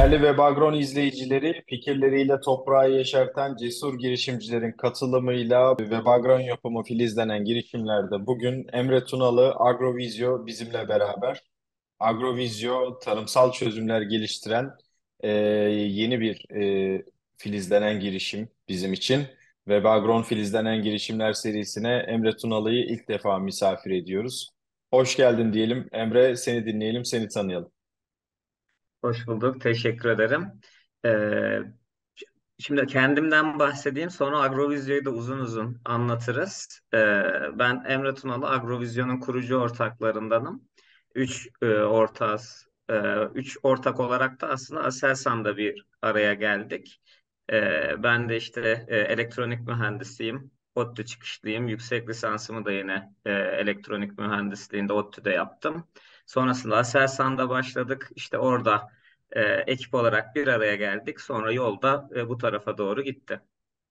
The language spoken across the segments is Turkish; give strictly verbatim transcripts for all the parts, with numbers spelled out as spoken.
Değerli Webagron izleyicileri, fikirleriyle toprağı yeşerten cesur girişimcilerin katılımıyla Webagron yapımı filizlenen girişimlerde bugün Emre Tunalı, Agrovizyo bizimle beraber. Agrovizyo tarımsal çözümler geliştiren e, yeni bir e, filizlenen girişim bizim için. Webagron filizlenen girişimler serisine Emre Tunalı'yı ilk defa misafir ediyoruz. Hoş geldin diyelim. Emre, seni dinleyelim, seni tanıyalım. Hoş bulduk. Teşekkür ederim. Ee, Şimdi kendimden bahsedeyim. Sonra Agrovizyo'yu da uzun uzun anlatırız. Ee, ben Emre Tunalı, Agrovizyon'un kurucu ortaklarındanım. Üç e, ortağız. Ee, üç ortak olarak da aslında Aselsan'da bir araya geldik. Ee, ben de işte e, elektronik mühendisiyim. ODTÜ çıkışlıyım. Yüksek lisansımı da yine e, elektronik mühendisliğinde ODTÜ'de yaptım. Sonrasında Aselsan'da başladık. İşte orada e, ekip olarak bir araya geldik. Sonra yolda e, bu tarafa doğru gitti.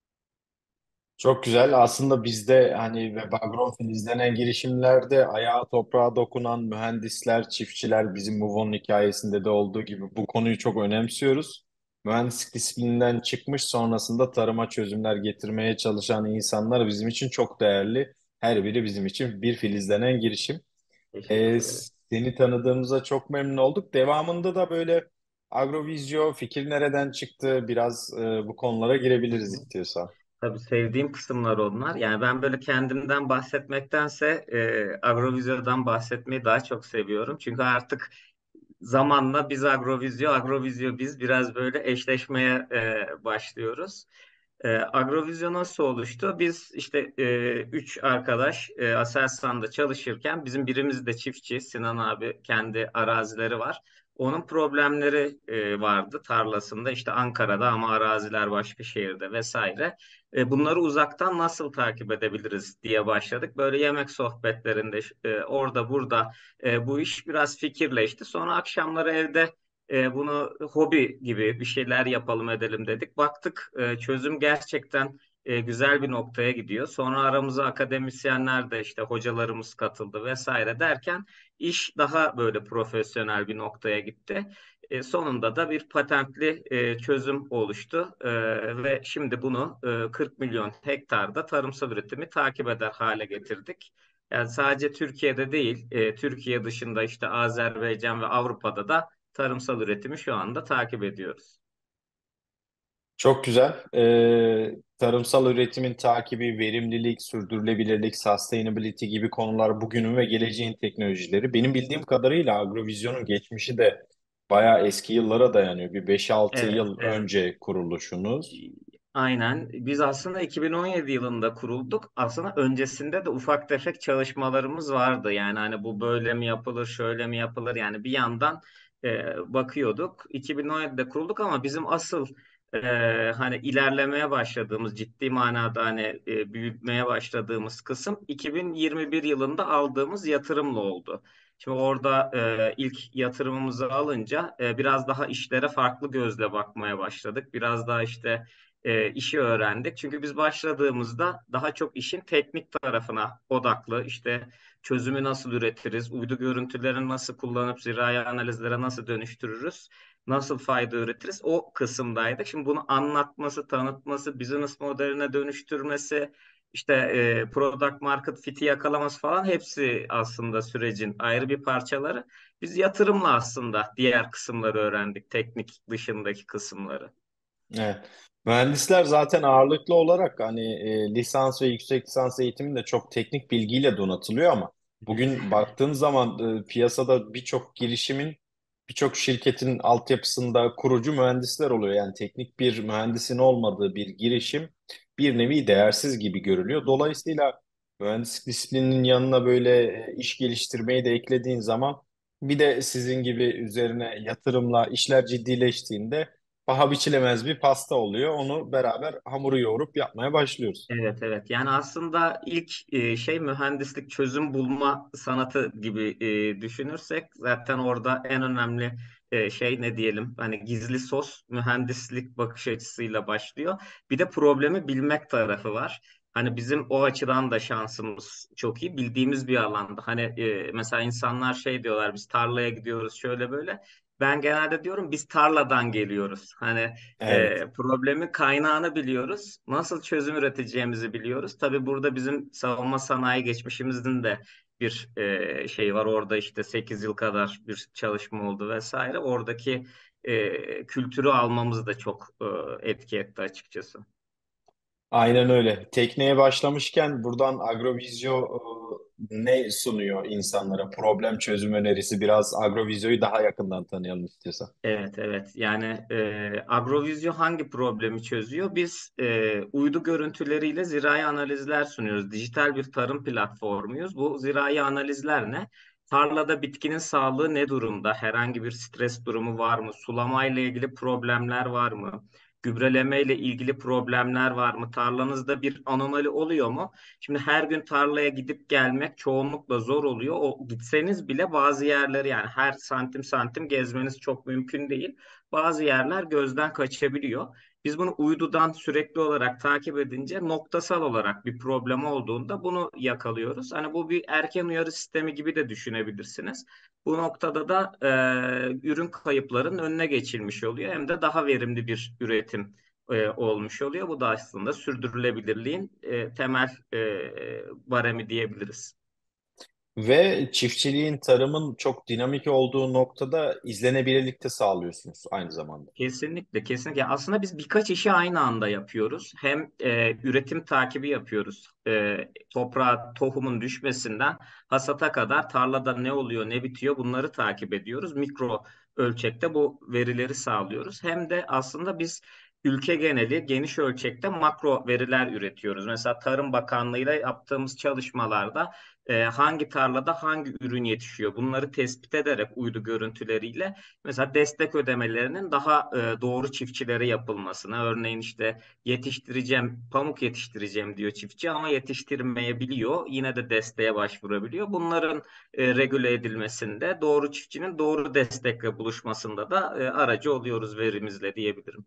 Çok güzel. Aslında bizde hani ve background izlenen girişimlerde ayağa toprağa dokunan mühendisler, çiftçiler bizim Muvon'un hikayesinde de olduğu gibi bu konuyu çok önemsiyoruz. Mühendislik disiplininden çıkmış sonrasında tarıma çözümler getirmeye çalışan insanlar bizim için çok değerli. Her biri bizim için bir filizlenen girişim. Ee, Teşekkür ederim. seni tanıdığımıza çok memnun olduk. Devamında da böyle Agrovizyo fikir nereden çıktı biraz e, bu konulara Hı girebiliriz hı. istiyorsan. Tabii sevdiğim kısımlar onlar. Yani ben böyle kendimden bahsetmektense e, Agrovizyon'dan bahsetmeyi daha çok seviyorum. Çünkü artık zamanla biz Agrovizyo, Agrovizyo biz biraz böyle eşleşmeye e, başlıyoruz. E, Agrovizyon nasıl oluştu? Biz işte e, üç arkadaş e, Aselsan'da çalışırken bizim birimiz de çiftçi. Sinan abi kendi arazileri var. Onun problemleri e, vardı tarlasında işte Ankara'da ama araziler başka şehirde vesaire. E, bunları uzaktan nasıl takip edebiliriz diye başladık. Böyle yemek sohbetlerinde e, orada burada e, bu iş biraz fikirleşti. Sonra akşamları evde e, bunu hobi gibi bir şeyler yapalım edelim dedik. Baktık e, çözüm gerçekten e, güzel bir noktaya gidiyor. Sonra aramıza akademisyenler de işte hocalarımız katıldı vesaire derken iş daha böyle profesyonel bir noktaya gitti. E, sonunda da bir patentli e, çözüm oluştu. E, ve şimdi bunu e, kırk milyon hektarda tarımsal üretimi takip eder hale getirdik. Yani sadece Türkiye'de değil, e, Türkiye dışında işte Azerbaycan ve Avrupa'da da tarımsal üretimi şu anda takip ediyoruz. Çok güzel. Ee, tarımsal üretimin takibi, verimlilik, sürdürülebilirlik, sustainability gibi konular bugünün ve geleceğin teknolojileri. Benim bildiğim kadarıyla Agrovizyon'un geçmişi de bayağı eski yıllara dayanıyor. Bir beş altı Evet, yıl evet. önce kuruluşunuz. Aynen. Biz aslında iki bin on yedi yılında kurulduk. Aslında öncesinde de ufak tefek çalışmalarımız vardı. Yani hani bu böyle mi yapılır, şöyle mi yapılır? Yani bir yandan e, bakıyorduk. iki bin on yedide kurulduk ama bizim asıl e, hani ilerlemeye başladığımız, ciddi manada hani e, büyütmeye başladığımız kısım iki bin yirmi bir yılında aldığımız yatırımla oldu. Şimdi orada e, ilk yatırımımızı alınca e, biraz daha işlere farklı gözle bakmaya başladık. Biraz daha işte e, işi öğrendik. Çünkü biz başladığımızda daha çok işin teknik tarafına odaklı, işte çözümü nasıl üretiriz, uydu görüntülerini nasıl kullanıp zirai analizlere nasıl dönüştürürüz, nasıl fayda üretiriz o kısımdaydık. Şimdi bunu anlatması, tanıtması, business modeline dönüştürmesi, işte e, product market fit'i yakalaması falan hepsi aslında sürecin ayrı bir parçaları. Biz yatırımla aslında diğer kısımları öğrendik, teknik dışındaki kısımları. Evet. Mühendisler zaten ağırlıklı olarak hani e, lisans ve yüksek lisans eğitimi de çok teknik bilgiyle donatılıyor ama Evet. bugün baktığın zaman e, piyasada birçok girişimin, birçok şirketin altyapısında kurucu mühendisler oluyor. Yani teknik bir mühendisin olmadığı bir girişim bir nevi değersiz gibi görülüyor. Dolayısıyla mühendislik disiplininin yanına böyle e, iş geliştirmeyi de eklediğin zaman bir de sizin gibi üzerine yatırımla işler ciddileştiğinde paha biçilemez bir pasta oluyor. Onu beraber hamuru yoğurup yapmaya başlıyoruz. Evet, evet. Yani aslında ilk e, şey mühendislik çözüm bulma sanatı gibi e, düşünürsek zaten orada en önemli e, şey ne diyelim hani gizli sos mühendislik bakış açısıyla başlıyor. Bir de problemi bilmek tarafı var. Hani bizim o açıdan da şansımız çok iyi. Bildiğimiz bir alanda. Hani e, mesela insanlar şey diyorlar biz tarlaya gidiyoruz şöyle böyle. Ben genelde diyorum biz tarladan geliyoruz. Hani Evet. e, problemin kaynağını biliyoruz. Nasıl çözüm üreteceğimizi biliyoruz. Tabii burada bizim savunma sanayi geçmişimizin de bir e, şey var. Orada işte sekiz yıl kadar bir çalışma oldu vesaire. Oradaki e, kültürü almamız da çok e, etki etti açıkçası. Aynen öyle. Tekneye başlamışken buradan Agrovizyo e, ne sunuyor insanlara? Problem çözüm önerisi. Biraz Agrovizyo'yu daha yakından tanıyalım istiyorsan. Evet, evet. Yani e, Agrovizyo hangi problemi çözüyor? Biz e, uydu görüntüleriyle zirai analizler sunuyoruz. Dijital bir tarım platformuyuz. Bu zirai analizler ne? Tarlada bitkinin sağlığı ne durumda? Herhangi bir stres durumu var mı? Sulamayla ilgili problemler var mı? Gübreleme ile ilgili problemler var mı? Tarlanızda bir anomali oluyor mu? Şimdi her gün tarlaya gidip gelmek çoğunlukla zor oluyor. O gitseniz bile bazı yerleri, yani her santim santim gezmeniz çok mümkün değil. Bazı yerler gözden kaçabiliyor. Biz bunu uydudan sürekli olarak takip edince noktasal olarak bir problem olduğunda bunu yakalıyoruz. Hani bu bir erken uyarı sistemi gibi de düşünebilirsiniz. Bu noktada da e, ürün kayıplarının önüne geçilmiş oluyor. Hem de daha verimli bir üretim e, olmuş oluyor. Bu da aslında sürdürülebilirliğin e, temel e, baremi diyebiliriz. Ve çiftçiliğin, tarımın çok dinamik olduğu noktada izlenebilirlik de sağlıyorsunuz aynı zamanda. Kesinlikle, kesinlikle. Aslında biz birkaç işi aynı anda yapıyoruz. Hem e, üretim takibi yapıyoruz. E, toprağa tohumun düşmesinden hasata kadar tarlada ne oluyor, ne bitiyor bunları takip ediyoruz. Mikro ölçekte bu verileri sağlıyoruz. Hem de aslında biz ülke geneli geniş ölçekte makro veriler üretiyoruz. Mesela Tarım Bakanlığı ile yaptığımız çalışmalarda e, hangi tarlada hangi ürün yetişiyor bunları tespit ederek uydu görüntüleriyle mesela destek ödemelerinin daha e, doğru çiftçilere yapılmasına, örneğin işte yetiştireceğim, pamuk yetiştireceğim diyor çiftçi ama yetiştirmeyebiliyor. Yine de desteğe başvurabiliyor. Bunların e, regüle edilmesinde doğru çiftçinin doğru destekle buluşmasında da e, aracı oluyoruz verimizle diyebilirim.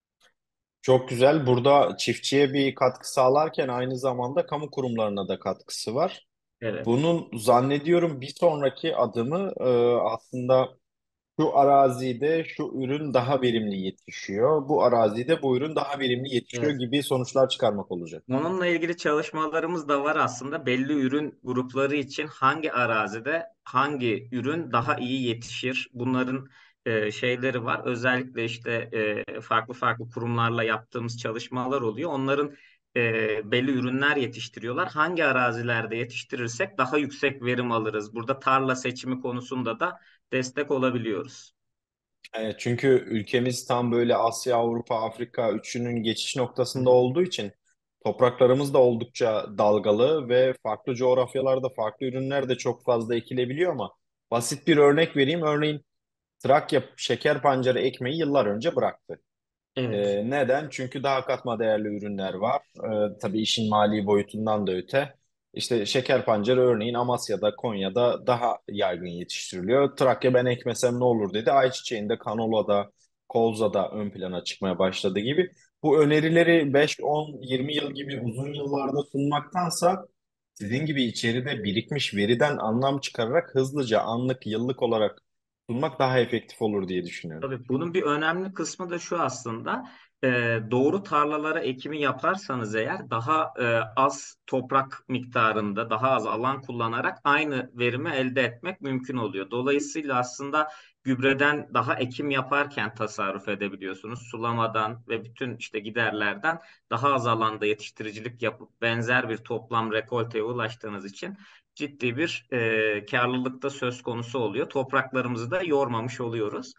Çok güzel. Burada çiftçiye bir katkı sağlarken aynı zamanda kamu kurumlarına da katkısı var. Evet. Bunun zannediyorum bir sonraki adımı e, aslında şu arazide şu ürün daha verimli yetişiyor. Bu arazide bu ürün daha verimli yetişiyor Evet. gibi sonuçlar çıkarmak olacak. Onunla ilgili çalışmalarımız da var aslında. Belli ürün grupları için hangi arazide hangi ürün daha iyi yetişir? Bunların e, şeyleri var. Özellikle işte e, farklı farklı kurumlarla yaptığımız çalışmalar oluyor. Onların e, belli ürünler yetiştiriyorlar. Hangi arazilerde yetiştirirsek daha yüksek verim alırız. Burada tarla seçimi konusunda da destek olabiliyoruz. Evet, çünkü ülkemiz tam böyle Asya, Avrupa, Afrika üçünün geçiş Hı noktasında hı. olduğu için topraklarımız da oldukça dalgalı ve farklı coğrafyalarda farklı ürünler de çok fazla ekilebiliyor ama basit bir örnek vereyim. Örneğin Trakya şeker pancarı ekmeği yıllar önce bıraktı. Evet. Ee, neden? Çünkü daha katma değerli ürünler var. Ee, tabii işin mali boyutundan da öte. İşte şeker pancarı örneğin Amasya'da, Konya'da daha yaygın yetiştiriliyor. Trakya ben ekmesem ne olur dedi. Ayçiçeğinde, kanolada, kolzada ön plana çıkmaya başladı gibi. Bu önerileri beş, on, yirmi yıl gibi uzun yıllarda sunmaktansa sizin gibi içeride birikmiş veriden anlam çıkararak hızlıca, anlık, yıllık olarak sunmak daha efektif olur diye düşünüyorum. Tabii bunun bir önemli kısmı da şu aslında. Ee, doğru tarlalara ekimi yaparsanız eğer daha e, az toprak miktarında daha az alan kullanarak aynı verimi elde etmek mümkün oluyor. Dolayısıyla aslında gübreden daha ekim yaparken tasarruf edebiliyorsunuz. Sulamadan ve bütün işte giderlerden daha az alanda yetiştiricilik yapıp benzer bir toplam rekolteye ulaştığınız için ciddi bir e, karlılık da söz konusu oluyor. Topraklarımızı da yormamış oluyoruz.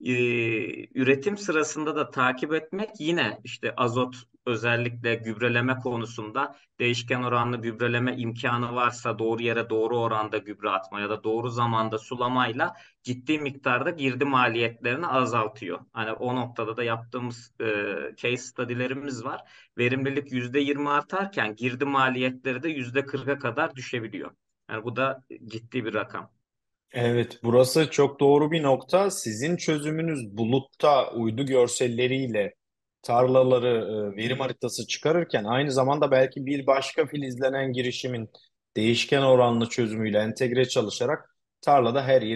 Ee, üretim sırasında da takip etmek yine işte azot, özellikle gübreleme konusunda değişken oranlı gübreleme imkanı varsa doğru yere doğru oranda gübre atma ya da doğru zamanda sulamayla ciddi miktarda girdi maliyetlerini azaltıyor. Hani o noktada da yaptığımız e, case study'lerimiz var. Verimlilik yüzde yirmi artarken girdi maliyetleri de yüzde kırka kadar düşebiliyor. Yani bu da ciddi bir rakam. Evet, burası çok doğru bir nokta. Sizin çözümünüz bulutta uydu görselleriyle tarlaları e, verim haritası çıkarırken aynı zamanda belki bir başka filizlenen girişimin değişken oranlı çözümüyle entegre çalışarak tarlada her yerin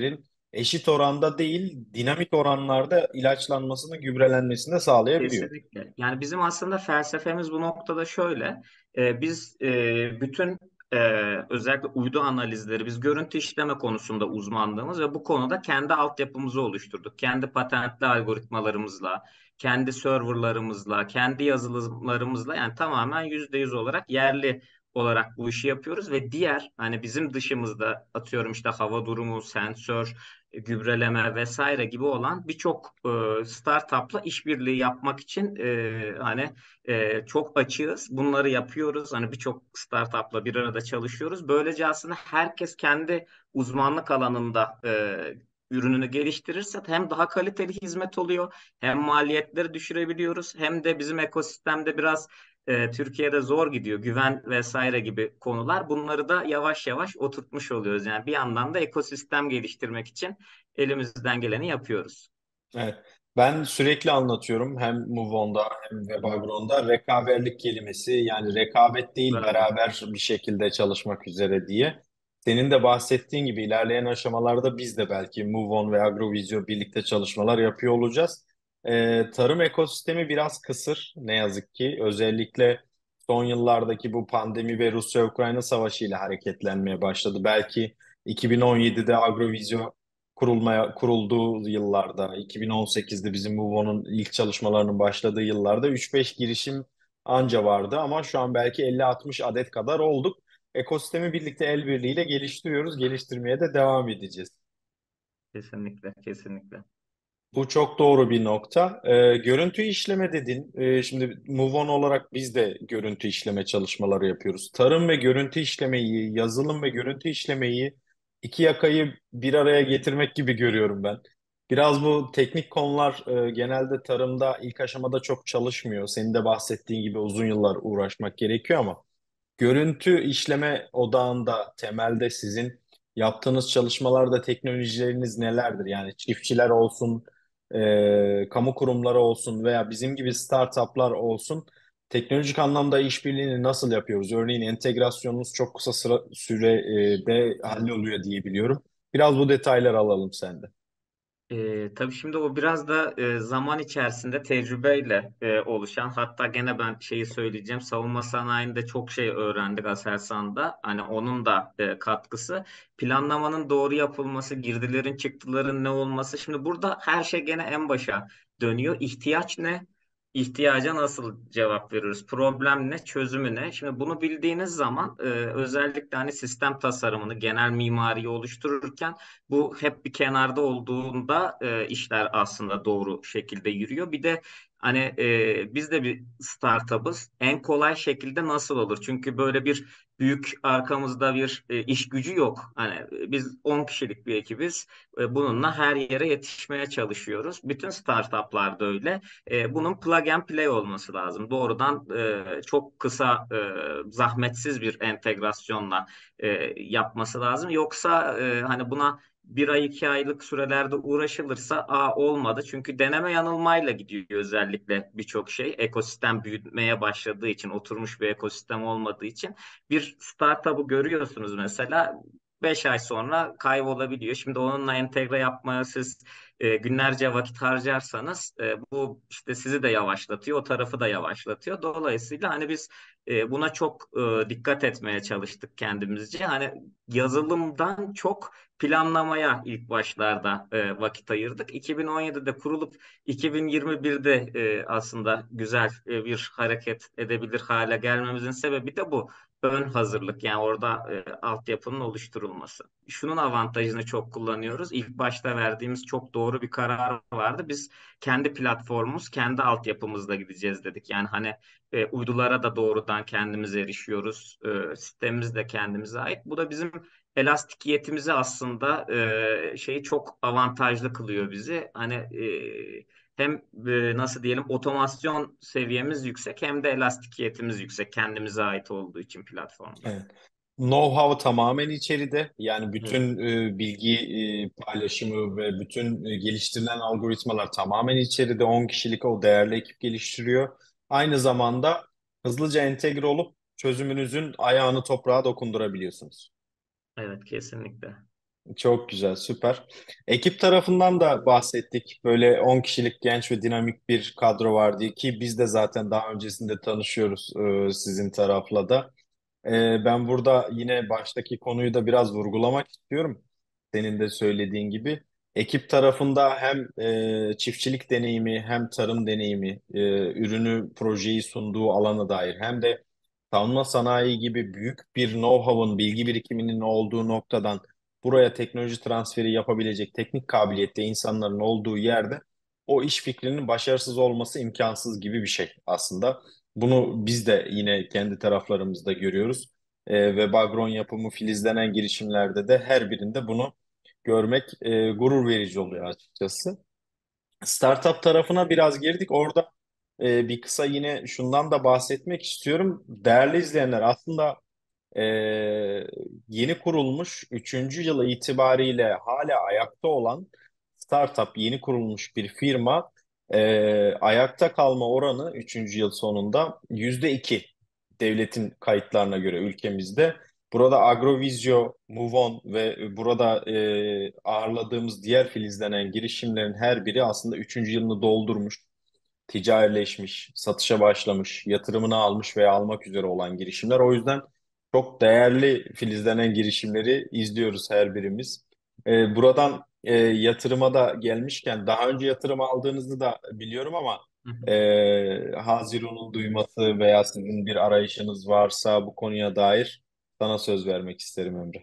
eşit oranda değil, dinamik oranlarda ilaçlanmasını, gübrelenmesini de sağlayabiliyor. Kesinlikle. Yani bizim aslında felsefemiz bu noktada şöyle. E, biz e, bütün e, özellikle uydu analizleri, biz görüntü işleme konusunda uzmanlığımız ve bu konuda kendi altyapımızı oluşturduk. Kendi patentli algoritmalarımızla, kendi serverlarımızla, kendi yazılımlarımızla yani tamamen yüzde yüz olarak yerli olarak bu işi yapıyoruz ve diğer hani bizim dışımızda atıyorum işte hava durumu, sensör, gübreleme vesaire gibi olan birçok e, startupla işbirliği yapmak için e, hani e, çok açığız. Bunları yapıyoruz. Hani birçok startupla bir arada çalışıyoruz. Böylece aslında herkes kendi uzmanlık alanında e, ürününü geliştirirse hem daha kaliteli hizmet oluyor, hem maliyetleri düşürebiliyoruz, hem de bizim ekosistemde biraz e, Türkiye'de zor gidiyor. Güven vesaire gibi konular. Bunları da yavaş yavaş oturtmuş oluyoruz. Yani bir yandan da ekosistem geliştirmek için elimizden geleni yapıyoruz. Evet. Ben sürekli anlatıyorum hem MoveOn'da hem Webagron'da rekaberlik kelimesi, yani rekabet değil Bravo. beraber bir şekilde çalışmak üzere diye. Senin de bahsettiğin gibi ilerleyen aşamalarda biz de belki MoveOn ve AgroVisio birlikte çalışmalar yapıyor olacağız. Ee, tarım ekosistemi biraz kısır ne yazık ki. Özellikle son yıllardaki bu pandemi ve Rusya-Ukrayna savaşı ile hareketlenmeye başladı. Belki iki bin on yedide AgroVisio kurulmaya kurulduğu yıllarda, iki bin on sekizde bizim MoveOn'un ilk çalışmalarının başladığı yıllarda üç beş girişim anca vardı ama şu an belki elli altmış adet kadar olduk. Ekosistemi birlikte el birliğiyle geliştiriyoruz, geliştirmeye de devam edeceğiz. Kesinlikle, kesinlikle. Bu çok doğru bir nokta. Ee, görüntü işleme dedin. Ee, şimdi MoveOn olarak biz de görüntü işleme çalışmaları yapıyoruz. Tarım ve görüntü işlemeyi, yazılım ve görüntü işlemeyi iki yakayı bir araya getirmek gibi görüyorum ben. Biraz bu teknik konular e, genelde tarımda ilk aşamada çok çalışmıyor. Senin de bahsettiğin gibi uzun yıllar uğraşmak gerekiyor ama görüntü işleme odağında temelde sizin yaptığınız çalışmalarda teknolojileriniz nelerdir? Yani çiftçiler olsun, e, kamu kurumları olsun veya bizim gibi startuplar olsun teknolojik anlamda işbirliğini nasıl yapıyoruz? Örneğin entegrasyonunuz çok kısa sıra, sürede Evet. halloluyor diye biliyorum. Biraz bu detayları alalım senden. Ee, tabii şimdi o biraz da e, zaman içerisinde tecrübeyle e, oluşan, hatta gene ben şeyi söyleyeceğim, savunma sanayinde çok şey öğrendik Aselsan'da, hani onun da e, katkısı, planlamanın doğru yapılması, girdilerin çıktıların ne olması. Şimdi burada her şey gene en başa dönüyor. İhtiyaç ne? İhtiyaca nasıl cevap veriyoruz? Problem ne? Çözümü ne? Şimdi bunu bildiğiniz zaman e, özellikle hani sistem tasarımını, genel mimariyi oluştururken bu hep bir kenarda olduğunda e, işler aslında doğru şekilde yürüyor. Bir de hani e, biz de bir startup'ız. En kolay şekilde nasıl olur? Çünkü böyle bir büyük arkamızda bir e, iş gücü yok. Hani e, biz on kişilik bir ekibiz. E, bununla her yere yetişmeye çalışıyoruz. Bütün startup'lar da öyle. E, bunun plug and play olması lazım. Doğrudan e, çok kısa, e, zahmetsiz bir entegrasyonla e, yapması lazım. Yoksa e, hani buna bir ay iki aylık sürelerde uğraşılırsa a olmadı. Çünkü deneme yanılmayla gidiyor özellikle birçok şey. Ekosistem büyümeye başladığı için, oturmuş bir ekosistem olmadığı için bir startup'ı görüyorsunuz mesela, beş ay sonra kaybolabiliyor. Şimdi onunla entegre yapmaya siz e, günlerce vakit harcarsanız e, bu işte sizi de yavaşlatıyor, o tarafı da yavaşlatıyor. Dolayısıyla hani biz e, buna çok e, dikkat etmeye çalıştık kendimizce. Hani yazılımdan çok planlamaya ilk başlarda e, vakit ayırdık. iki bin on yedide kurulup iki bin yirmi birde e, aslında güzel e, bir hareket edebilir hale gelmemizin sebebi de bu. Ön hazırlık, yani orada e, altyapının oluşturulması. Şunun avantajını çok kullanıyoruz. İlk başta verdiğimiz çok doğru bir karar vardı. Biz kendi platformumuz, kendi altyapımızla gideceğiz dedik. Yani hani e, uydulara da doğrudan kendimiz erişiyoruz. E, sistemimiz de kendimize ait. Bu da bizim elastikiyetimizi aslında e, şeyi çok avantajlı kılıyor bizi. Hani e, hem e, nasıl diyelim, otomasyon seviyemiz yüksek, hem de elastikiyetimiz yüksek kendimize ait olduğu için platformda. Evet. Know-how tamamen içeride. Yani Evet. bütün e, bilgi e, paylaşımı ve bütün e, geliştirilen algoritmalar tamamen içeride. On kişilik o değerli ekip geliştiriyor. Aynı zamanda hızlıca entegre olup çözümünüzün ayağını toprağa dokundurabiliyorsunuz. Evet, kesinlikle. Çok güzel, süper. Ekip tarafından da bahsettik. Böyle on kişilik genç ve dinamik bir kadro vardı ki biz de zaten daha öncesinde tanışıyoruz e, sizin tarafla da. E, ben burada yine baştaki konuyu da biraz vurgulamak istiyorum. Senin de söylediğin gibi. Ekip tarafında hem e, çiftçilik deneyimi hem tarım deneyimi, e, ürünü, projeyi sunduğu alana dair hem de savunma sanayi gibi büyük bir know-how'ın, bilgi birikiminin olduğu noktadan buraya teknoloji transferi yapabilecek teknik kabiliyette insanların olduğu yerde o iş fikrinin başarısız olması imkansız gibi bir şey aslında. Bunu biz de yine kendi taraflarımızda görüyoruz. Ee, ve Bagron yapımı filizlenen girişimlerde de her birinde bunu görmek e, gurur verici oluyor açıkçası. Startup tarafına biraz girdik. Orada e, bir kısa yine şundan da bahsetmek istiyorum. Değerli izleyenler, aslında ee, yeni kurulmuş üçüncü yılı itibariyle hala ayakta olan startup, yeni kurulmuş bir firma, e, ayakta kalma oranı üçüncü yıl sonunda yüzde iki devletin kayıtlarına göre ülkemizde. Burada Agrovizyo, MoveOn ve burada e, ağırladığımız diğer filizlenen girişimlerin her biri aslında üçüncü yılını doldurmuş, ticarileşmiş, satışa başlamış, yatırımını almış veya almak üzere olan girişimler. O yüzden çok değerli filizlenen girişimleri izliyoruz her birimiz. Ee, buradan e, yatırıma da gelmişken daha önce yatırım aldığınızı da biliyorum ama Hı hı. e, Hazirun'un duyması veya sizin bir arayışınız varsa bu konuya dair sana söz vermek isterim Emre.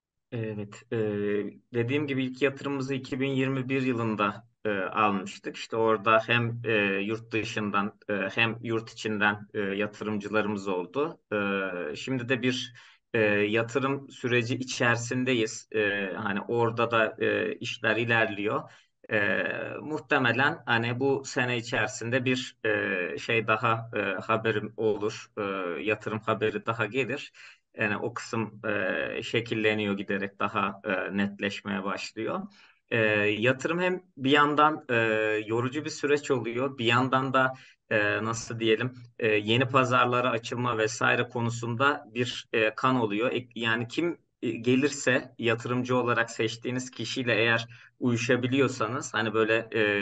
Evet, e, dediğim gibi ilk yatırımımızı iki bin yirmi bir yılında e, almıştık. İşte orada hem e, yurt dışından e, hem yurt içinden e, yatırımcılarımız oldu. E, şimdi de bir e, yatırım süreci içerisindeyiz. E, hani orada da e, işler ilerliyor. E, Muhtemelen hani bu sene içerisinde bir e, şey daha e, haberim olur, E, yatırım haberi daha gelir. Yani o kısım e, şekilleniyor giderek daha e, netleşmeye başlıyor. E, Yatırım hem bir yandan e, yorucu bir süreç oluyor, bir yandan da e, nasıl diyelim e, yeni pazarlara açılma vesaire konusunda bir e, kan oluyor. E, yani kim e, gelirse yatırımcı olarak seçtiğiniz kişiyle eğer uyuşabiliyorsanız hani böyle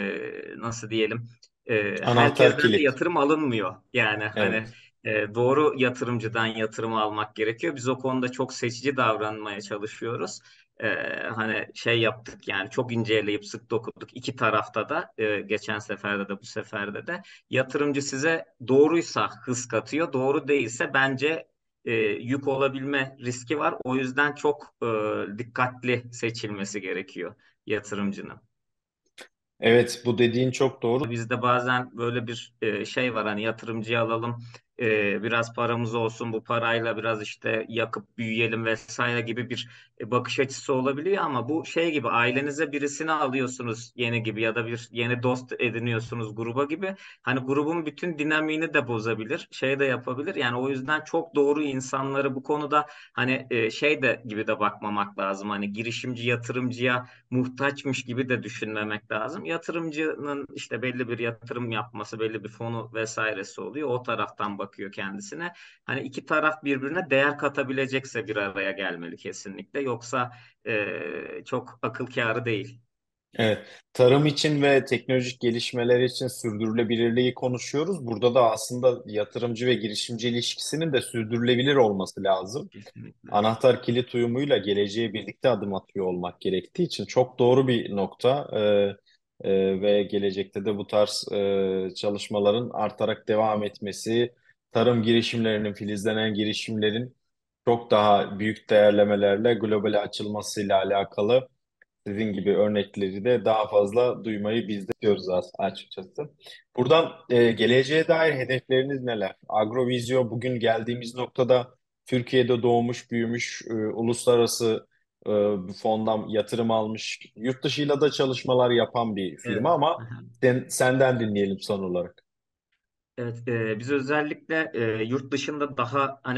e, nasıl diyelim e, Anahtar herkesten de kilit. yatırım alınmıyor. Yani hani Evet. e, doğru yatırımcıdan yatırım almak gerekiyor. Biz o konuda çok seçici davranmaya çalışıyoruz. E, Hani şey yaptık yani çok inceleyip sık dokuduk iki tarafta da e, geçen seferde de bu seferde de yatırımcı size doğruysa hız katıyor, doğru değilse bence e, yük olabilme riski var. O yüzden çok e, dikkatli seçilmesi gerekiyor yatırımcının. Evet, bu dediğin çok doğru. Bizde bazen böyle bir e, şey var hani yatırımcıyı alalım e, biraz paramız olsun bu parayla biraz işte yakıp büyüyelim vesaire gibi bir e, bakış açısı olabiliyor ama bu şey gibi ailenize birisini alıyorsunuz yeni gibi ya da bir yeni dost ediniyorsunuz gruba gibi hani grubun bütün dinamiğini de bozabilir şey de yapabilir yani o yüzden çok doğru insanları bu konuda hani e, şey de gibi de bakmamak lazım hani girişimci yatırımcıya muhtaçmış gibi de düşünmemek lazım. Yatırımcının işte belli bir yatırım yapması, belli bir fonu vesairesi oluyor. O taraftan bakıyor kendisine. Hani iki taraf birbirine değer katabilecekse bir araya gelmeli kesinlikle. Yoksa e, çok akıl kârı değil. Evet, tarım için ve teknolojik gelişmeler için sürdürülebilirliği konuşuyoruz. Burada da aslında yatırımcı ve girişimci ilişkisinin de sürdürülebilir olması lazım. Kesinlikle. Anahtar kilit uyumuyla geleceğe birlikte adım atıyor olmak gerektiği için çok doğru bir nokta. Ee, e, ve gelecekte de bu tarz e, çalışmaların artarak devam etmesi, tarım girişimlerinin, filizlenen girişimlerin çok daha büyük değerlemelerle globale açılmasıyla alakalı sizin gibi örnekleri de daha fazla duymayı biz de istiyoruz as- açıkçası. Buradan e, geleceğe dair hedefleriniz neler? Agrovizyo bugün geldiğimiz noktada Türkiye'de doğmuş, büyümüş, e, uluslararası e, bir fondan yatırım almış, yurt dışıyla da çalışmalar yapan bir firma Evet. ama sen, senden dinleyelim son olarak. Evet, e, biz özellikle e, yurt dışında daha hani bizim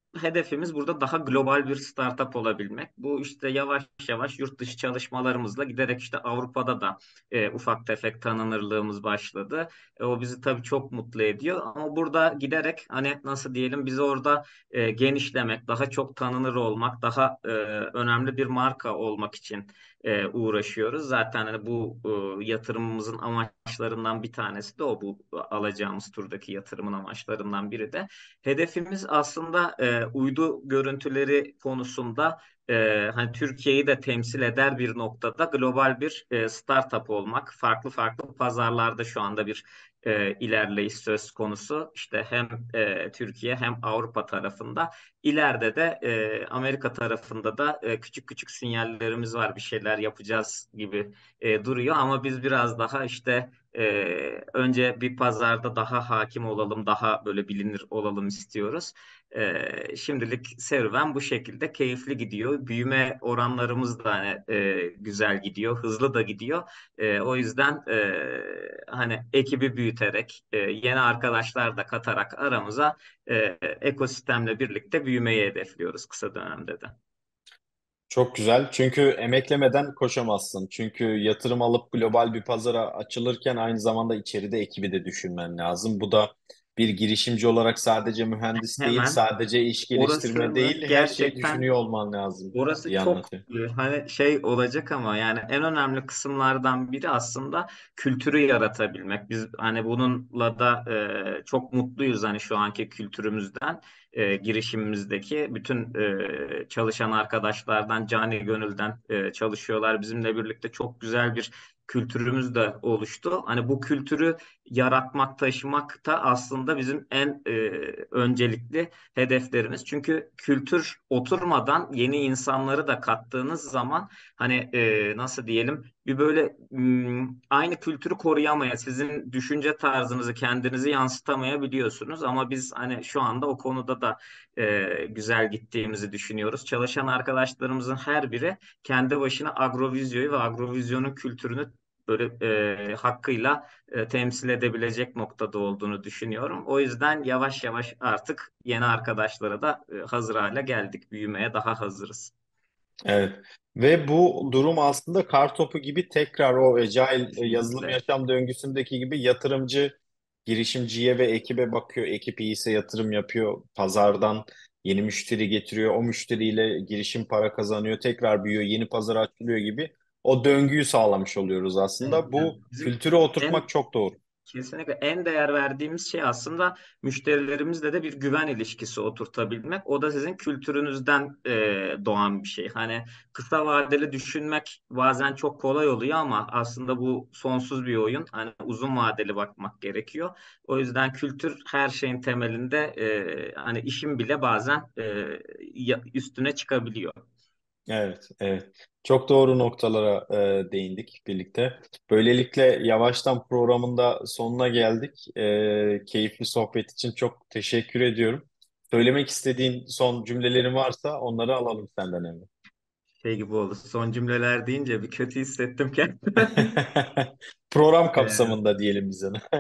hedefimiz burada daha global bir startup olabilmek. Bu işte yavaş yavaş yurt dışı çalışmalarımızla giderek işte Avrupa'da da e, ufak tefek tanınırlığımız başladı. E, o bizi tabii çok mutlu ediyor. Ama burada giderek hani nasıl diyelim biz orada e, genişlemek, daha çok tanınır olmak, daha e, önemli bir marka olmak için e, uğraşıyoruz. Zaten hani bu e, yatırımımızın amaçlarından bir tanesi de o, bu alacağımız turdaki yatırımın amaçlarından biri de. Hedefimiz aslında e, uydu görüntüleri konusunda e, hani Türkiye'yi de temsil eder bir noktada global bir e, startup olmak. Farklı farklı pazarlarda şu anda bir e, ilerleyiş söz konusu. İşte hem e, Türkiye hem Avrupa tarafında. İleride de e, Amerika tarafında da e, küçük küçük sinyallerimiz var. Bir şeyler yapacağız gibi e, duruyor ama biz biraz daha işte ee, önce bir pazarda daha hakim olalım, daha böyle bilinir olalım istiyoruz. Ee, şimdilik serüven bu şekilde keyifli gidiyor. Büyüme oranlarımız da hani, e, güzel gidiyor, hızlı da gidiyor. E, o yüzden e, hani ekibi büyüterek, e, yeni arkadaşlar da katarak aramıza e, ekosistemle birlikte büyümeyi hedefliyoruz kısa dönemde de. Çok güzel. Çünkü emeklemeden koşamazsın. Çünkü yatırım alıp global bir pazara açılırken aynı zamanda içeride ekibi de düşünmen lazım. Bu da bir girişimci olarak sadece mühendis değil, Hemen sadece iş geliştirme orasını değil, her şeyi gerçekten düşünüyor olman lazım Orası diye çok anlatıyor. e, hani şey olacak ama yani en önemli kısımlardan biri aslında kültürü yaratabilmek. Biz hani bununla da e, çok mutluyuz hani şu anki kültürümüzden, e, girişimimizdeki bütün e, çalışan arkadaşlardan cani gönülden e, çalışıyorlar. Bizimle birlikte çok güzel bir kültürümüz de oluştu. Hani bu kültürü yaratmak, taşımak da aslında bizim en e, öncelikli hedeflerimiz. Çünkü kültür oturmadan yeni insanları da kattığınız zaman hani e, nasıl diyelim bir böyle m, aynı kültürü koruyamaya, sizin düşünce tarzınızı kendinizi yansıtamayabiliyorsunuz. Ama biz hani şu anda o konuda da e, güzel gittiğimizi düşünüyoruz. Çalışan arkadaşlarımızın her biri kendi başına Agrovizyo'yu ve Agrovizyon'un kültürünü böyle e, hakkıyla e, temsil edebilecek noktada olduğunu düşünüyorum. O yüzden yavaş yavaş artık yeni arkadaşlara da e, hazır hale geldik. Büyümeye daha hazırız. Evet. Ve bu durum aslında kar topu gibi tekrar o agile e, yazılım Kesinlikle. yaşam döngüsündeki gibi yatırımcı girişimciye ve ekibe bakıyor. Ekip iyiyse yatırım yapıyor. Pazardan yeni müşteri getiriyor. O müşteriyle girişim para kazanıyor. Tekrar büyüyor. Yeni pazar açılıyor gibi. O döngüyü sağlamış oluyoruz Evet, aslında. yani Bu bizim kültürü oturtmak en çok doğru. Kesinlikle en değer verdiğimiz şey aslında müşterilerimizle de bir güven ilişkisi oturtabilmek. O da sizin kültürünüzden e, doğan bir şey. Hani kısa vadeli düşünmek bazen çok kolay oluyor ama aslında bu sonsuz bir oyun. Hani uzun vadeli bakmak gerekiyor. O yüzden kültür her şeyin temelinde, e, hani işin bile bazen e, ya- üstüne çıkabiliyor. Evet, evet. Çok doğru noktalara e, değindik birlikte. Böylelikle yavaştan programın da sonuna geldik. E, keyifli sohbet için çok teşekkür ediyorum. Söylemek istediğin son cümlelerin varsa onları alalım senden Emre. Şey gibi oldu. Son cümleler deyince bir kötü hissettim kendimi. Program E, kapsamında diyelim biz ona.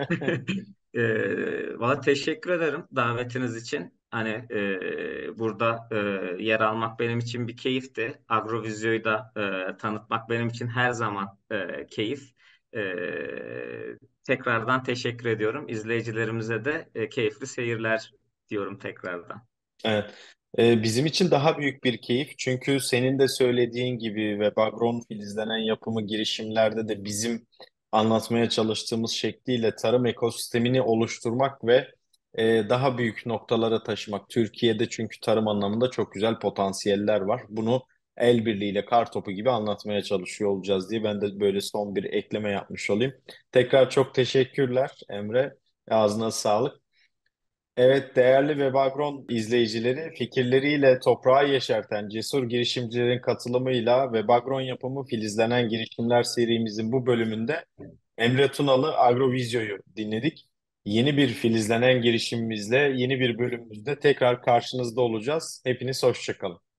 Ee, valla teşekkür ederim davetiniz için. Hani e, burada e, yer almak benim için bir keyifti. Agrovizyo'yu da e, tanıtmak benim için her zaman e, keyif. E, tekrardan teşekkür ediyorum. İzleyicilerimize de e, keyifli seyirler diyorum tekrardan. Evet. Ee, bizim için daha büyük bir keyif. Çünkü senin de söylediğin gibi ve Bagron filizlenen yapımı girişimlerde de bizim anlatmaya çalıştığımız şekliyle tarım ekosistemini oluşturmak ve e, daha büyük noktalara taşımak. Türkiye'de çünkü tarım anlamında çok güzel potansiyeller var. Bunu el birliğiyle kar topu gibi anlatmaya çalışıyor olacağız diye ben de böyle son bir ekleme yapmış olayım. Tekrar çok teşekkürler Emre. Ağzına sağlık. Evet, değerli Webagron izleyicileri, fikirleriyle toprağı yeşerten cesur girişimcilerin katılımıyla Webagron yapımı Filizlenen Girişimler serimizin bu bölümünde Emre Tunalı Agrovizyo'yu dinledik. Yeni bir filizlenen girişimimizle, yeni bir bölümümüzde tekrar karşınızda olacağız. Hepiniz hoşça kalın.